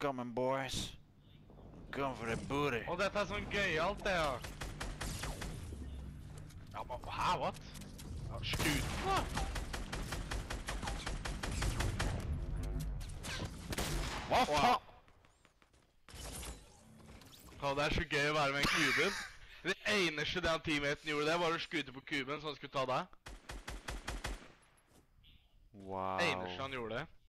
coming, boys. Going for the booty. Og dette er sånn gøyalt, det her. Ja, men hæ, what? Ja, skut den da! Hva faen? Ja, det er så gøy å være med en kuben. Det eneste den teammaten gjorde det, var å skute på kuben så han skulle ta deg. Wow. Det eneste han gjorde det.